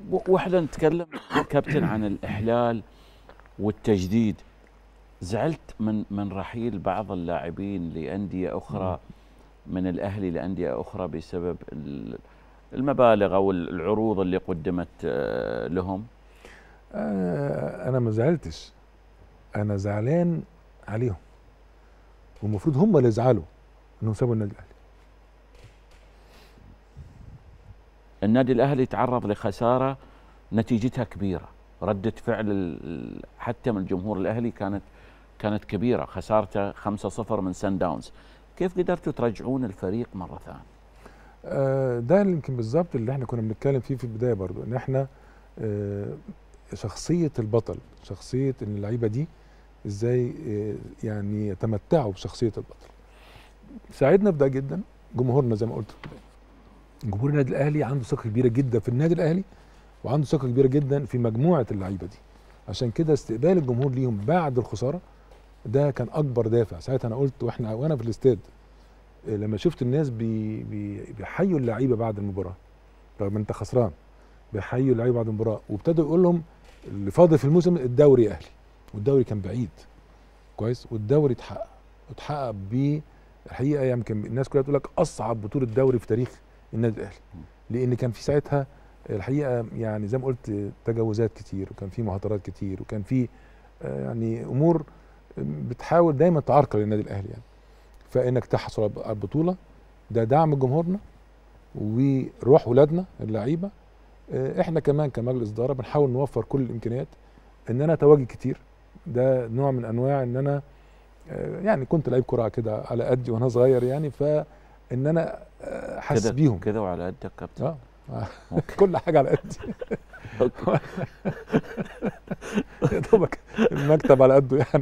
واحنا نتكلم كابتن عن الاحلال والتجديد، زعلت من رحيل بعض اللاعبين لانديه اخرى من الاهلي لانديه اخرى بسبب المبالغ او العروض اللي قدمت لهم؟ انا ما زعلتش، انا زعلان عليهم، والمفروض هم اللي يزعلوا انهم سابوا النادي الاهلي. النادي الاهلي تعرض لخساره نتيجتها كبيره، ردة فعل حتى من الجمهور الاهلي كانت كبيره، خسارته 5-0 من سان داونز. كيف قدرتوا ترجعون الفريق مره ثانيه؟ ده يمكن بالظبط اللي احنا كنا بنتكلم فيه في البدايه برضو، ان احنا شخصيه البطل، شخصيه ان اللعيبه دي ازاي يعني يتمتعوا بشخصيه البطل. ساعدنا في ده جدا جمهورنا، زي ما قلت جمهور النادي الاهلي عنده ثقه كبيره جدا في النادي الاهلي، وعنده ثقه كبيره جدا في مجموعه اللعيبه دي. عشان كده استقبال الجمهور ليهم بعد الخساره ده كان اكبر دافع. ساعتها انا قلت وانا في الاستاد لما شفت الناس بيحيوا اللعيبه بعد المباراه، رغم انت خسران، بيحيوا اللعيبه بعد المباراه، وابتدوا يقول لهم اللي فاضل في الموسم الدوري اهلي، والدوري كان بعيد كويس، والدوري اتحقق بالحقيقه. يمكن الناس كلها تقول لك اصعب بطوله دوري في تاريخ النادي الاهلي، لان كان في ساعتها الحقيقه يعني زي ما قلت تجاوزات كتير، وكان في مهاترات كتير، وكان في يعني امور بتحاول دايما تعرقل النادي الاهلي يعني. فانك تحصل على البطوله ده دعم جمهورنا وروح ولادنا اللعيبه. احنا كمان كمجلس اداره بنحاول نوفر كل الامكانيات ان انا اتواجد كتير. ده نوع من انواع ان انا يعني كنت لعيب كره كده على قدي وانا صغير يعني، فان انا حاسس بيهم كده وعلى قدك كابتن. كل حاجه على قدي. يا دوبك المكتب على قده يعني.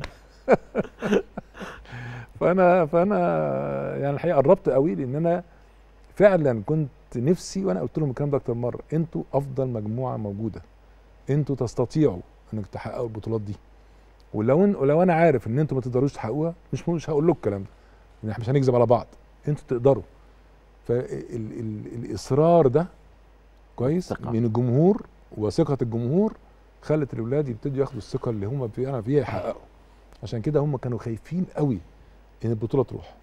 فانا يعني الحقيقه قربت قوي، لان انا فعلا كنت نفسي، وانا قلت لهم الكلام ده اكتر مره، انتوا افضل مجموعه موجوده، انتوا تستطيعوا انك تحققوا البطولات دي، ولو انا عارف ان انتوا ما تقدروش تحققوها مش هقول لكم الكلام ده، يعني احنا مش هنكذب على بعض، انتوا تقدروا. فالاصرار ده كويس من الجمهور وثقه الجمهور خلت الاولاد يبتدوا ياخدوا الثقه اللي هم فيها يحققوا. عشان كده هم كانوا خايفين قوي ان البطوله تروح.